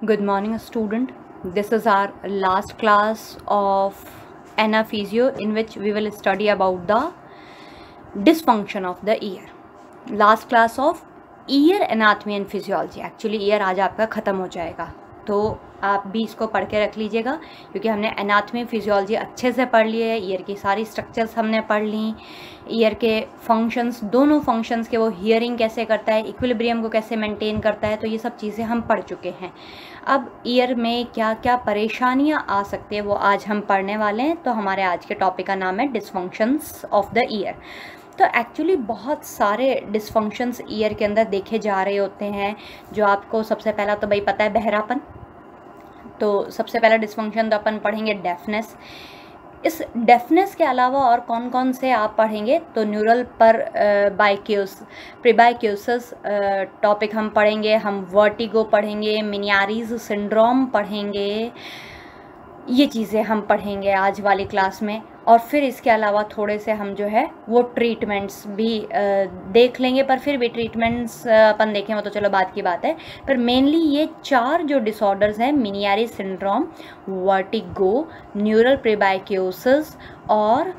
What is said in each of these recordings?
Good morning, student. This is our last class of Anaphysio, in which we will study about the dysfunction of the ear. Last class of ear anatomy and physiology. Actually, ear आज आपका ख़त्म हो जाएगा, तो आप भी इसको पढ़ के रख लीजिएगा, क्योंकि हमने एनाटमी फिजियोलॉजी अच्छे से पढ़ ली है। ईयर की सारी स्ट्रक्चर्स हमने पढ़ ली, ईयर के फंक्शंस, दोनों फंक्शंस के, वो हियरिंग कैसे करता है, इक्विलिब्रियम को कैसे मेंटेन करता है, तो ये सब चीज़ें हम पढ़ चुके हैं। अब ईयर में क्या क्या परेशानियाँ आ सकती है वो आज हम पढ़ने वाले हैं। तो हमारे आज के टॉपिक का नाम है डिसफंक्शंस ऑफ द ईयर। तो एक्चुअली बहुत सारे डिसफंक्शंस ईयर के अंदर देखे जा रहे होते हैं। जो आपको सबसे पहला तो भाई पता है, बहरापन। तो सबसे पहला डिसफंक्शन तो अपन पढ़ेंगे डेफनेस। इस डेफनेस के अलावा और कौन कौन से आप पढ़ेंगे, तो न्यूरल पर प्रीबाइक्यूसिस टॉपिक हम पढ़ेंगे, हम वर्टिगो पढ़ेंगे, मिनियारीज सिंड्रोम पढ़ेंगे। ये चीज़ें हम पढ़ेंगे आज वाली क्लास में। और फिर इसके अलावा थोड़े से हम जो है वो ट्रीटमेंट्स भी देख लेंगे, पर फिर भी ट्रीटमेंट्स अपन देखें वो तो चलो बात की बात है। पर मेनली ये चार जो डिसऑर्डर्स हैं, Meniere syndrome, vertigo, neural presbycusis और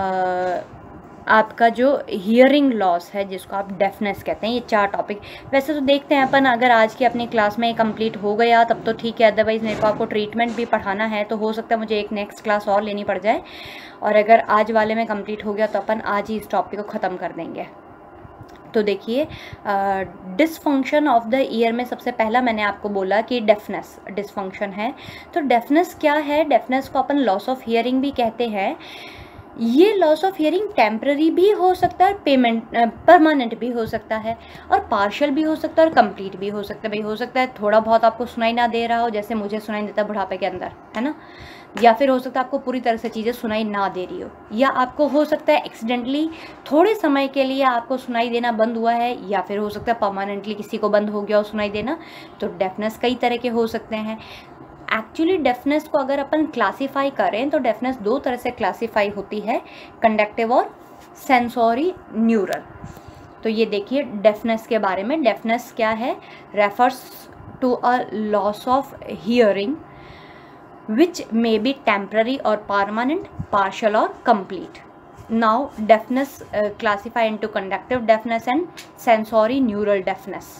आपका जो हियरिंग लॉस है, जिसको आप डेफनेस कहते हैं, ये चार टॉपिक वैसे तो देखते हैं अपन। अगर आज की अपनी क्लास में कंप्लीट हो गया तब तो ठीक है, अदरवाइज़ मेरे को आपको ट्रीटमेंट भी पढ़ाना है, तो हो सकता है मुझे एक नेक्स्ट क्लास और लेनी पड़ जाए। और अगर आज वाले में कंप्लीट हो गया तो अपन आज ही इस टॉपिक को ख़त्म कर देंगे। तो देखिए, डिसफंक्शन ऑफ द ईयर में सबसे पहला मैंने आपको बोला कि डेफनेस डिसफंक्शन है। तो डेफनेस क्या है? डेफनेस को अपन लॉस ऑफ हियरिंग भी कहते हैं। ये लॉस ऑफ हियरिंग टेम्पररी भी हो सकता है, परमानेंट भी हो सकता है, और पार्शियल भी हो सकता है, और कंप्लीट भी हो सकता है। भाई हो सकता है थोड़ा बहुत आपको सुनाई ना दे रहा हो, जैसे मुझे सुनाई देता है बुढ़ापे के अंदर, है ना। या फिर हो सकता है आपको पूरी तरह से चीज़ें सुनाई ना दे रही हो, या आपको हो सकता है एक्सीडेंटली थोड़े समय के लिए आपको सुनाई देना बंद हुआ है, या फिर हो सकता है परमानेंटली किसी को बंद हो गया हो सुनाई देना। तो डेफनेस कई तरह के हो सकते हैं। एक्चुअली डेफनेस को अगर अपन क्लासीफाई करें तो डेफनेस दो तरह से क्लासीफाई होती है, कंडक्टिव और सेंसोरी न्यूरल। तो ये देखिए डेफनेस के बारे में। डेफनेस क्या है? Refers to a loss of hearing which may be temporary और परमानेंट, पार्शियल और complete. Now deafness classify into conductive deafness and sensory neural deafness.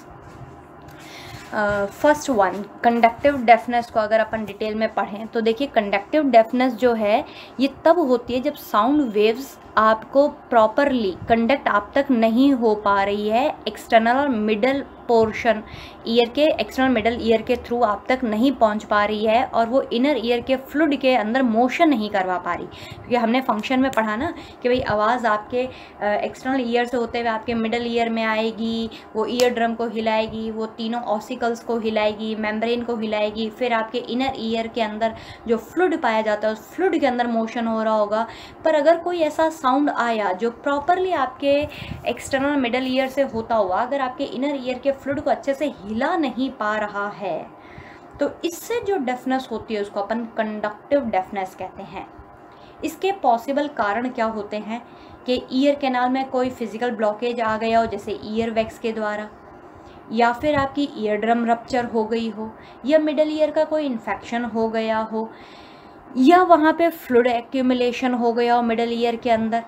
First one, conductive deafness को अगर अपन डिटेल में पढ़ें तो देखिए, कंडक्टिव डेफनेस जो है ये तब होती है जब साउंड वेव्स आपको प्रॉपरली कंडक्ट आप तक नहीं हो पा रही है, एक्सटर्नल और मिडल पोर्शन ईयर के, एक्सटर्नल मिडल ईयर के थ्रू आप तक नहीं पहुंच पा रही है, और वो इनर ईयर के फ्लूइड के अंदर मोशन नहीं करवा पा रही। क्योंकि हमने फंक्शन में पढ़ा ना कि भाई आवाज़ आपके एक्सटर्नल ईयर से होते हुए आपके मिडल ईयर में आएगी, वो ईयर ड्रम को हिलाएगी, वो तीनों ऑसिकल्स को हिलाएगी, मेम्ब्रेन को हिलाएगी, फिर आपके इनर ईयर के अंदर जो फ्लूइड पाया जाता है उस फ्लूइड के अंदर मोशन हो रहा होगा। पर अगर कोई ऐसा साउंड आया जो प्रॉपरली आपके एक्सटर्नल मिडल ईयर से होता हुआ अगर आपके इनर ईयर के फ्लूइड को अच्छे से हिला नहीं पा रहा है, तो इससे जो डेफनेस होती है उसको अपन कंडक्टिव डेफनेस कहते हैं। इसके पॉसिबल कारण क्या होते हैं कि ईयर कैनाल में कोई फिजिकल ब्लॉकेज आ गया हो, जैसे ईयर वैक्स के द्वारा, या फिर आपकी ईयर ड्रम रप्चर हो गई हो, या मिडल ईयर का कोई इन्फेक्शन हो गया हो, या वहाँ पे फ्लूइड एक्यूमुलेशन हो गया हो मिडल ईयर के अंदर,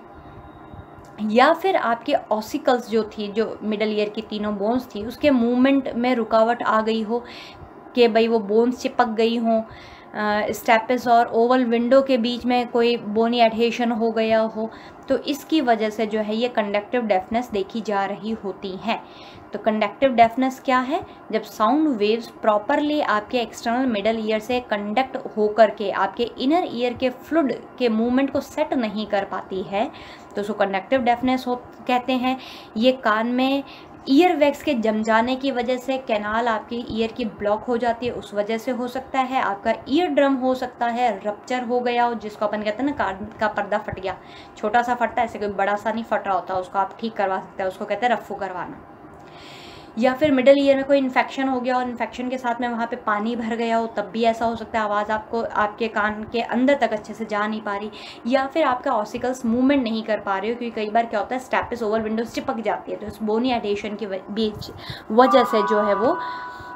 या फिर आपके ऑसिकल्स जो थी, जो मिडल ईयर की तीनों बोन्स थी, उसके मूवमेंट में रुकावट आ गई हो कि भाई वो बोन्स चिपक गई हों, स्टेपिस और ओवल विंडो के बीच में कोई बोनी एडहेशन हो गया हो, तो इसकी वजह से जो है ये कंडक्टिव डेफनेस देखी जा रही होती है। तो कंडक्टिव डेफनेस क्या है? जब साउंड वेव्स प्रॉपरली आपके एक्सटर्नल मिडल ईयर से कंडक्ट होकर के आपके इनर ईयर के फ्लूइड के मूवमेंट को सेट नहीं कर पाती है, तो उसको कंडक्टिव डेफनेस कहते हैं। ये कान में ईयर वैक्स के जम जाने की वजह से कैनाल आपकी ईयर की ब्लॉक हो जाती है, उस वजह से हो सकता है। आपका ईयर ड्रम हो सकता है रप्चर हो गया हो, जिसको अपन कहते हैं ना कान का पर्दा फट गया, छोटा सा फटता है, ऐसे कोई बड़ा सा नहीं फट रहा होता, उसको आप ठीक करवा सकते हैं, उसको कहते हैं रफ्फू करवाना। या फिर मिडल ईयर में कोई इन्फेक्शन हो गया और इन्फेक्शन के साथ में वहाँ पे पानी भर गया हो, तब भी ऐसा हो सकता है, आवाज़ आपको आपके कान के अंदर तक अच्छे से जा नहीं पा रही, या फिर आपका ऑसिकल्स मूवमेंट नहीं कर पा रहे हो, क्योंकि कई बार क्या होता है स्टेपिस ओवल विंडोज चिपक जाती है, तो इस बोनी एडेशन की बीच वजह से जो है वो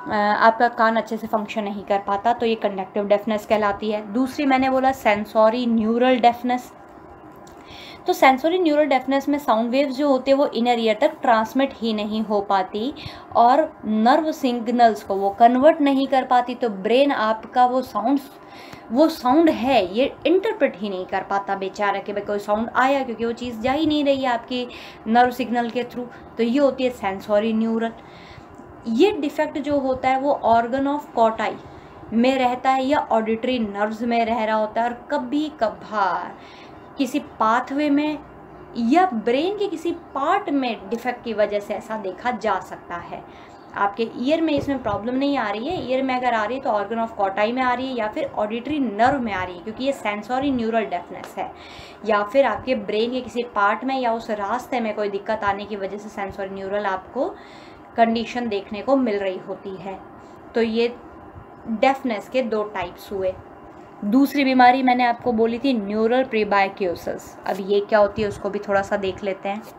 आपका कान अच्छे से फंक्शन नहीं कर पाता, तो ये कंडक्टिव डेफनेस कहलाती है। दूसरी मैंने बोला सेंसोरी न्यूरल डेफनेस। तो सेंसोरी न्यूरल डेफनेस में साउंड वेव्स जो होते हैं वो इनर ईयर तक ट्रांसमिट ही नहीं हो पाती और नर्व सिग्नल्स को वो कन्वर्ट नहीं कर पाती, तो ब्रेन आपका वो साउंड है ये इंटरप्रेट ही नहीं कर पाता बेचारा कि भाई कोई साउंड आया, क्योंकि वो चीज़ जा ही नहीं रही है आपकी नर्व सिग्नल के थ्रू। तो ये होती है सेंसोरी न्यूरल। ये डिफेक्ट जो होता है वो ऑर्गन ऑफ कॉटाई में रहता है या ऑडिटरी नर्व्स में रह रहा होता है, और कभी कभार किसी पाथवे में या ब्रेन के किसी पार्ट में डिफेक्ट की वजह से ऐसा देखा जा सकता है। आपके ईयर में इसमें प्रॉब्लम नहीं आ रही है, ईयर में अगर आ रही है तो ऑर्गन ऑफ कॉटाई में आ रही है या फिर ऑडिटरी नर्व में आ रही है, क्योंकि ये सेंसोरी न्यूरल डेफनेस है, या फिर आपके ब्रेन के किसी पार्ट में या उस रास्ते में कोई दिक्कत आने की वजह से सेंसोरी न्यूरल आपको कंडीशन देखने को मिल रही होती है। तो ये डेफनेस के दो टाइप्स हुए। दूसरी बीमारी मैंने आपको बोली थी न्यूरल प्रीबाइक्यूसिस। अब ये क्या होती है उसको भी थोड़ा सा देख लेते हैं।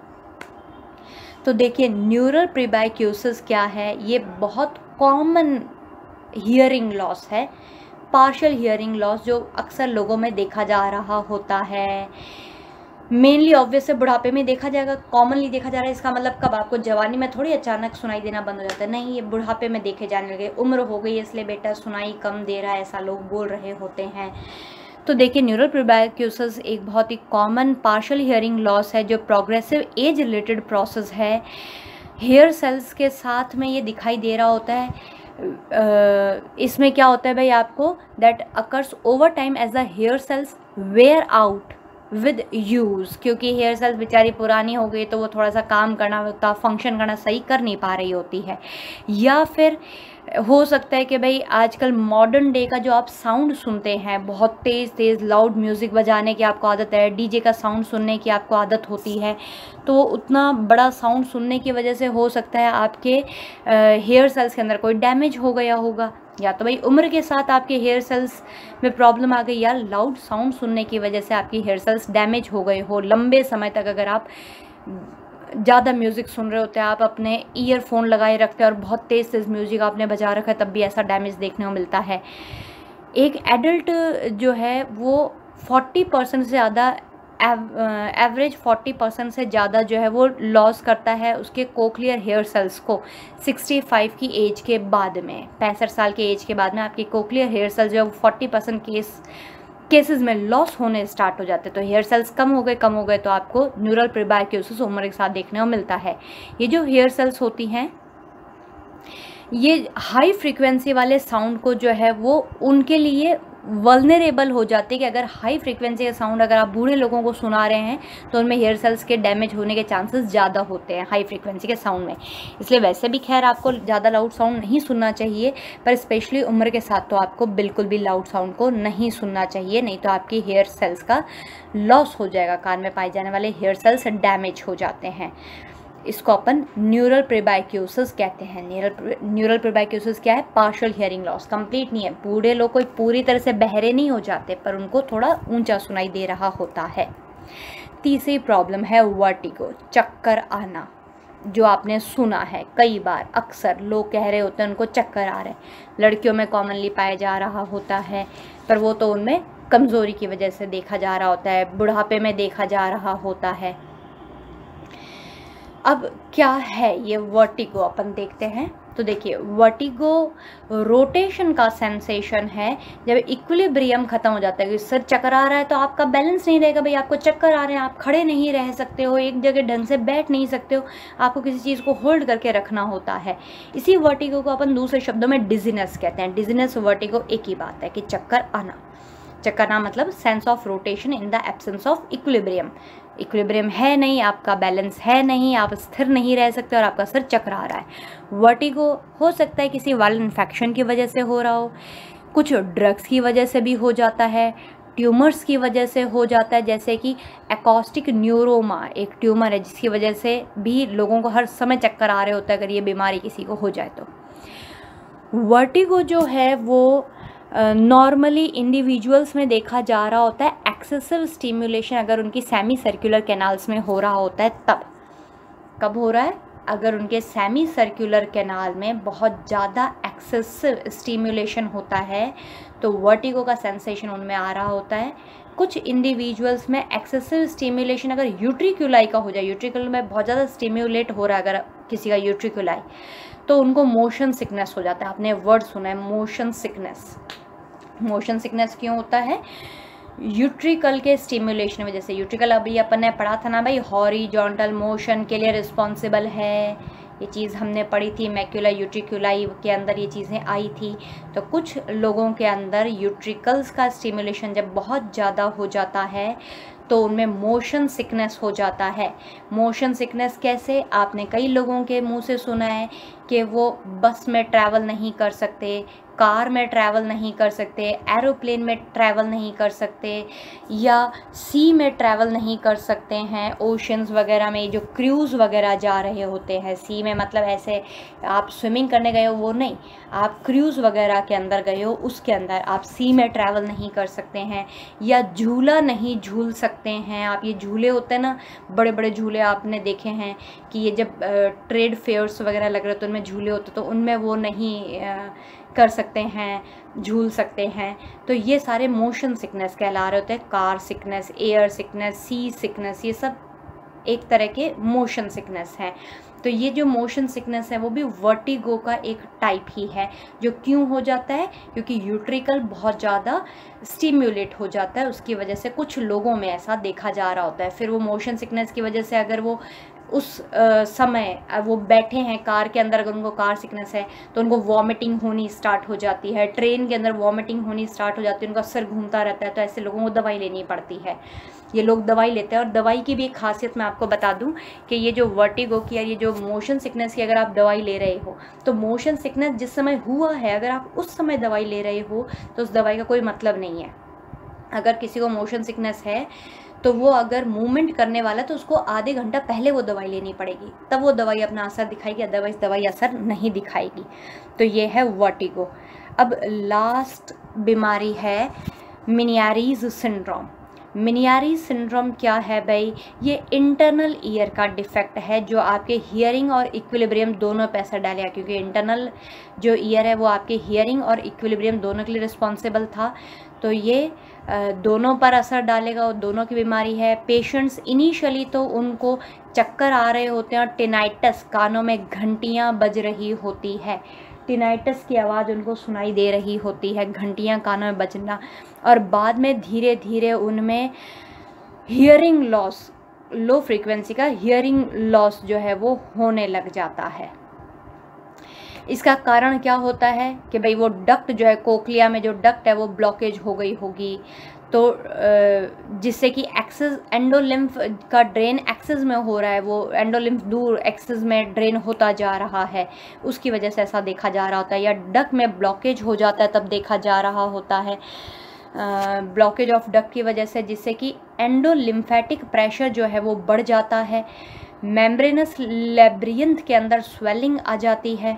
तो देखिए न्यूरल प्रीबाइक्यूसिस क्या है, ये बहुत कॉमन हियरिंग लॉस है, पार्शियल हियरिंग लॉस जो अक्सर लोगों में देखा जा रहा होता है। मेनली ऑब्वियस से बुढ़ापे में देखा जाएगा, कॉमनली देखा जा रहा है। इसका मतलब कब, आपको जवानी में थोड़ी अचानक सुनाई देना बंद हो जाता है, नहीं, ये बुढ़ापे में देखे जाने लगे। उम्र हो गई इसलिए बेटा सुनाई कम दे रहा है, ऐसा लोग बोल रहे होते हैं। तो देखिए न्यूरल प्रीबाइक्यूसिस एक बहुत ही कॉमन पार्शियल हियरिंग लॉस है जो प्रोग्रेसिव एज रिलेटेड प्रोसेस है। हेयर सेल्स के साथ में ये दिखाई दे रहा होता है। इसमें क्या होता है भाई आपको, that occurs over time as the hair cells wear out with use, क्योंकि हेयर सेल्स बेचारी पुरानी हो गई तो वो थोड़ा सा काम करना होता, फंक्शन करना सही कर नहीं पा रही होती है। या फिर हो सकता है कि भाई आजकल मॉडर्न डे का जो आप साउंड सुनते हैं, बहुत तेज़ तेज़ लाउड म्यूज़िक बजाने की आपको आदत है, डीजे का साउंड सुनने की आपको आदत होती है, तो उतना बड़ा साउंड सुनने की वजह से हो सकता है आपके हेयर सेल्स के अंदर कोई डैमेज हो गया होगा, या तो भाई उम्र के साथ आपके हेयर सेल्स में प्रॉब्लम आ गई, या लाउड साउंड सुनने की वजह से आपकी हेयर सेल्स डैमेज हो गए हो। लंबे समय तक अगर आप ज़्यादा म्यूज़िक सुन रहे होते हैं, आप अपने ईयरफोन लगाए रखते हैं और बहुत तेज़ तेज़ म्यूज़िक आपने बजा रखा है, तब भी ऐसा डैमेज देखने को मिलता है। एक एडल्ट जो है वो 40% से ज़्यादा एवरेज 40% से ज़्यादा जो है वो लॉस करता है उसके कोक्लियर हेयर सेल्स को 65 की एज के बाद में, 65 साल के एज के बाद में आपकी कोक्लियर हेयर सेल्स जो है वो 40% केसेस में लॉस होने स्टार्ट हो जाते हैं। तो हेयर सेल्स कम हो गए तो आपको न्यूरल प्रीबाइक्यूसिस उम्र के साथ देखने को मिलता है। ये जो हेयर सेल्स होती हैं ये हाई फ्रीक्वेंसी वाले साउंड को जो है वो उनके लिए वल्नरेबल हो जाते हैं कि अगर हाई फ्रीक्वेंसी का साउंड अगर आप बूढ़े लोगों को सुना रहे हैं तो उनमें हेयर सेल्स के डैमेज होने के चांसेस ज़्यादा होते हैं हाई फ्रीक्वेंसी के साउंड में। इसलिए वैसे भी खैर आपको ज़्यादा लाउड साउंड नहीं सुनना चाहिए, पर स्पेशली उम्र के साथ तो आपको बिल्कुल भी लाउड साउंड को नहीं सुनना चाहिए, नहीं तो आपकी हेयर सेल्स का लॉस हो जाएगा, कान में पाए जाने वाले हेयर सेल्स डैमेज हो जाते हैं। इसको अपन न्यूरल प्रीबाइक्यूसिस कहते हैं। न्यूरल प्रीबाइक्यूसिस क्या है, पार्शियल हियरिंग लॉस, कंप्लीट नहीं है। बूढ़े लोग कोई पूरी तरह से बहरे नहीं हो जाते, पर उनको थोड़ा ऊंचा सुनाई दे रहा होता है। तीसरी प्रॉब्लम है वर्टिगो, चक्कर आना, जो आपने सुना है कई बार, अक्सर लोग कह रहे होते हैं उनको चक्कर आ रहे हैं। लड़कियों में कॉमनली पाया जा रहा होता है, पर वो तो उनमें कमज़ोरी की वजह से देखा जा रहा होता है, बुढ़ापे में देखा जा रहा होता है। अब क्या है ये वर्टिगो, अपन देखते हैं। तो देखिए वर्टिगो रोटेशन का सेंसेशन है जब इक्विलिब्रियम खत्म हो जाता है, सर चक्कर आ रहा है तो आपका बैलेंस नहीं रहेगा भाई, आपको चक्कर आ रहे हैं, आप खड़े नहीं रह सकते हो, एक जगह ढंग से बैठ नहीं सकते हो, आपको किसी चीज़ को होल्ड करके रखना होता है। इसी वर्टिगो को अपन दूसरे शब्दों में डिजीनेस कहते हैं। डिजीनेस वर्टिगो एक ही बात है कि चक्कर आना। चक्कर आना मतलब sense of rotation in the absence of equilibrium. Equilibrium है नहीं, आपका बैलेंस है नहीं, आप स्थिर नहीं रह सकते और आपका सर चकरा रहा है। वर्टिगो हो सकता है किसी वायरल इन्फेक्शन की वजह से हो रहा हो, कुछ ड्रग्स की वजह से भी हो जाता है, ट्यूमर्स की वजह से हो जाता है, जैसे कि एकॉस्टिक न्यूरोमा एक ट्यूमर है जिसकी वजह से भी लोगों को हर समय चक्कर आ रहे होता है अगर ये बीमारी किसी को हो जाए तो। वर्टिगो जो है वो नॉर्मली इंडिविजुअल्स में देखा जा रहा होता है एक्सेसिव स्टिमुलेशन अगर उनकी सेमी सर्कुलर कैनाल्स में हो रहा होता है तब। कब हो रहा है? अगर उनके सेमी सर्कुलर कैनाल में बहुत ज़्यादा एक्सेसिव स्टिमुलेशन होता है तो वर्टिगो का सेंसेशन उनमें आ रहा होता है। कुछ इंडिविजुअल्स में एक्सेसिव स्टिमुलेशन अगर यूट्रिकुलाई का हो जाए, यूट्रिकुलर में बहुत ज़्यादा स्टिम्युलेट हो रहा है अगर किसी का यूट्रिकुलाई, तो उनको मोशन सिकनेस हो जाता है। आपने वर्ड सुना है मोशन सिकनेस। मोशन सिकनेस क्यों होता है? यूट्रिकल के स्टिमुलेशन में। जैसे यूट्रिकल अभी अपन ने पढ़ा था ना भाई, हॉरिजॉन्टल मोशन के लिए रिस्पॉन्सिबल है, ये चीज़ हमने पढ़ी थी, मैक्यूला यूट्रिकुलाई के अंदर ये चीज़ें आई थी। तो कुछ लोगों के अंदर यूट्रिकल्स का स्टिमुलेशन जब बहुत ज़्यादा हो जाता है तो उनमें मोशन सिकनेस हो जाता है। मोशन सिकनेस कैसे? आपने कई लोगों के मुंह से सुना है कि वो बस में ट्रैवल नहीं कर सकते, कार में ट्रैवल नहीं कर सकते, एरोप्लेन में ट्रैवल नहीं कर सकते, या सी में ट्रैवल नहीं कर सकते हैं। ओशंस वगैरह में जो क्रूज़ वगैरह जा रहे होते हैं, सी में मतलब ऐसे आप स्विमिंग करने गए हो वो नहीं, आप क्रूज़ वगैरह के अंदर गए हो उसके अंदर आप सी में ट्रैवल नहीं कर सकते हैं। या झूला नहीं झूल सकते हैं आप। ये झूले होते हैं ना, बड़े बड़े झूले आपने देखे हैं कि ये जब ट्रेड फेयर्स वगैरह लग रहे तो उनमें झूले होते तो उनमें वो नहीं कर सकते हैं, झूल सकते हैं। तो ये सारे मोशन सिकनेस कहला रहे होते हैं। Car sickness, air sickness, sea sickness, ये सब एक तरह के मोशन सिकनेस हैं। तो ये जो मोशन सिकनेस है वो भी वर्टिगो का एक टाइप ही है। जो क्यों हो जाता है? क्योंकि यूट्रिकल बहुत ज़्यादा स्टिम्युलेट हो जाता है, उसकी वजह से कुछ लोगों में ऐसा देखा जा रहा होता है। फिर वो मोशन सिकनेस की वजह से अगर वो उस समय वो बैठे हैं कार के अंदर, अगर उनको कार सिकनेस है तो उनको वॉमिटिंग होनी स्टार्ट हो जाती है, ट्रेन के अंदर वॉमिटिंग होनी स्टार्ट हो जाती है, उनका सर घूमता रहता है। तो ऐसे लोगों को दवाई लेनी पड़ती है। ये लोग दवाई लेते हैं। और दवाई की भी एक खासियत मैं आपको बता दूं कि ये जो वर्टिगो की या ये जो मोशन सिकनेस की अगर आप दवाई ले रहे हो तो मोशन सिकनेस जिस समय हुआ है अगर आप उस समय दवाई ले रहे हो तो उस दवाई का कोई मतलब नहीं है। अगर किसी को मोशन सिकनेस है तो वो अगर मूवमेंट करने वाला तो उसको आधे घंटा पहले वो दवाई लेनी पड़ेगी, तब वो दवाई अपना असर दिखाएगी, अदरवाइज दवाई असर नहीं दिखाएगी। तो ये है वर्टिगो। अब लास्ट बीमारी है मेनियरीज सिंड्रोम। मेनियरीज सिंड्रोम क्या है भाई? ये इंटरनल ईयर का डिफेक्ट है जो आपके हियरिंग और इक्विलिब्रियम दोनों पे असर डालेगा, क्योंकि इंटरनल जो ईयर है वो आपके हियरिंग और इक्विलिब्रियम दोनों के लिए रिस्पॉन्सिबल था। तो ये दोनों पर असर डालेगा और दोनों की बीमारी है। पेशेंट्स इनिशियली तो उनको चक्कर आ रहे होते हैं और टिनाइटस, कानों में घंटियाँ बज रही होती है, टिनाइटस की आवाज़ उनको सुनाई दे रही होती है, घंटियाँ कानों में बजना। और बाद में धीरे धीरे उनमें हियरिंग लॉस, लो फ्रीक्वेंसी का हियरिंग लॉस जो है वो होने लग जाता है। इसका कारण क्या होता है कि भाई वो डक्ट जो है, कोक्लिया में जो डक्ट है वो ब्लॉकेज हो गई होगी, तो जिससे कि एक्सेस एंडोलिम्फ का ड्रेन एक्सेस में हो रहा है, वो एंडोलिम्फ दूर एक्सेस में ड्रेन होता जा रहा है, उसकी वजह से ऐसा देखा जा रहा होता है। या डक्ट में ब्लॉकेज हो जाता है तब देखा जा रहा होता है, ब्लॉकेज ऑफ डक्ट की वजह से, जिससे कि एंडोलिम्फेटिक प्रेशर जो है वो बढ़ जाता है। मेम्ब्रेनस लैब्रियंथ के अंदर स्वेलिंग आ जाती है।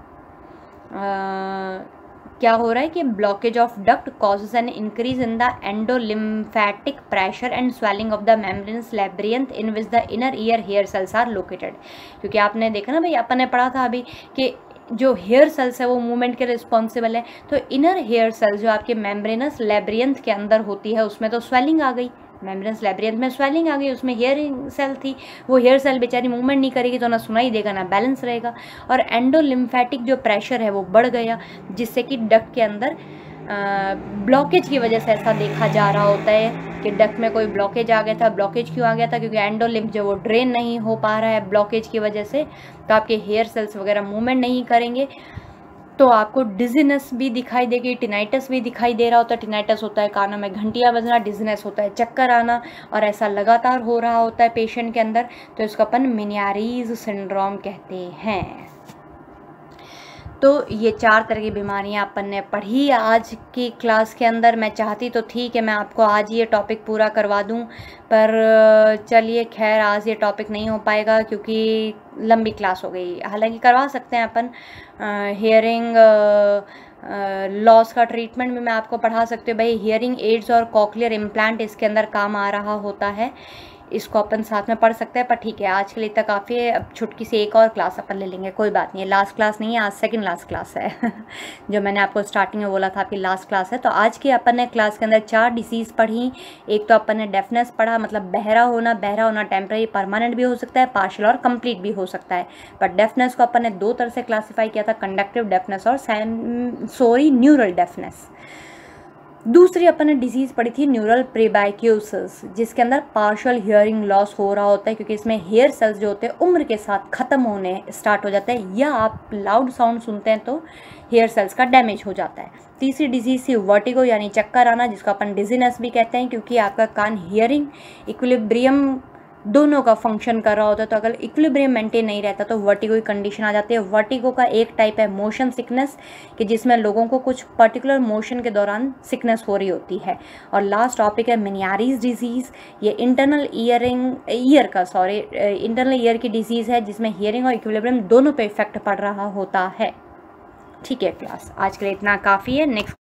क्या हो रहा है कि blockage of duct causes an increase in the endolymphatic pressure and swelling of the membranous labyrinth in which the inner ear hair cells are located. क्योंकि आपने देखा ना भाई, अपन ने पढ़ा था अभी कि जो हेयर सेल्स है वो मूवमेंट के रिस्पॉन्सिबल है। तो इनर हेयर सेल्स जो आपके मेम्ब्रेनस लैब्रियंथ के अंदर होती है उसमें तो स्वेलिंग आ गई, मेम्ब्रेनस लैब्रियंथ में स्वेलिंग आ गई, उसमें हेयरिंग सेल थी, वो हेयर सेल बेचारी मूवमेंट नहीं करेगी तो ना सुनाई देगा ना बैलेंस रहेगा। और एंडोलिम्फेटिक जो प्रेशर है वो बढ़ गया, जिससे कि डक्ट के अंदर ब्लॉकेज की वजह से ऐसा देखा जा रहा होता है कि डक्ट में कोई ब्लॉकेज आ गया था। ब्लॉकेज क्यों आ गया था? क्योंकि एंडोलिम्फ जो वो ड्रेन नहीं हो पा रहा है ब्लॉकेज की वजह से, तो आपके हेयर सेल्स वगैरह मूवमेंट नहीं करेंगे, तो आपको डिजीनेस भी दिखाई देगी, टिनाइटस भी दिखाई दे रहा होता है। टिनाइटस होता है कानों में घंटियाँ बजना, डिजीनेस होता है चक्कर आना, और ऐसा लगातार हो रहा होता है पेशेंट के अंदर, तो इसको अपन मेनियरीज सिंड्रोम कहते हैं। तो ये 4 तरह की बीमारियां अपन ने पढ़ी आज की क्लास के अंदर। मैं चाहती तो थी कि मैं आपको आज ये टॉपिक पूरा करवा दूं, पर चलिए खैर आज ये टॉपिक नहीं हो पाएगा क्योंकि लंबी क्लास हो गई। हालांकि करवा सकते हैं अपन हियरिंग लॉस का ट्रीटमेंट भी मैं आपको पढ़ा सकती हूँ। भाई हियरिंग एड्स और कॉक्लियर इम्प्लांट इसके अंदर काम आ रहा होता है। इसको अपन साथ में पढ़ सकते हैं, पर ठीक है आज के लिए इतना काफ़ी है। अब छुटकी से एक और क्लास अपन ले लेंगे, कोई बात नहीं है, लास्ट क्लास नहीं है, आज सेकंड लास्ट क्लास है जो मैंने आपको स्टार्टिंग में बोला था आपकी लास्ट क्लास है। तो आज की अपन ने क्लास के अंदर 4 डिसीज़ पढ़ी। एक तो अपन ने डेफनेस पढ़ा, मतलब बहरा होना टेम्पररी परमानेंट भी हो सकता है, पार्शियल और कंप्लीट भी हो सकता है। बट डेफनेस को अपन ने 2 तरह से क्लासीफाई किया था, कंडक्टिव डेफनेस और सेंसोरी न्यूरल डेफनेस। दूसरी अपन ने डिजीज़ पढ़ी थी न्यूरल प्रेबाइक्योसिस, जिसके अंदर पार्शियल हियरिंग लॉस हो रहा होता है, क्योंकि इसमें हेयर सेल्स जो होते हैं उम्र के साथ ख़त्म होने स्टार्ट हो जाते हैं, या आप लाउड साउंड सुनते हैं तो हेयर सेल्स का डैमेज हो जाता है। तीसरी डिजीज़ थी वर्टिगो यानी चक्कर आना, जिसको अपन डिजीनेस भी कहते हैं, क्योंकि आपका कान हियरिंग इक्विलिब्रियम दोनों का फंक्शन कर रहा होता है। तो अगर इक्विलिब्रियम मेंटेन नहीं रहता तो वर्टिगो की कंडीशन आ जाती है। वर्टिगो का एक टाइप है मोशन सिकनेस, कि जिसमें लोगों को कुछ पर्टिकुलर मोशन के दौरान सिकनेस हो रही होती है। और लास्ट टॉपिक है मेनियारीज डिजीज़। ये इंटरनल ईयर की डिजीज़ है, जिसमें हियरिंग और इक्विलिब्रियम दोनों पे इफेक्ट पड़ रहा होता है। ठीक है क्लास, आज के लिए इतना काफ़ी है। नेक्स्ट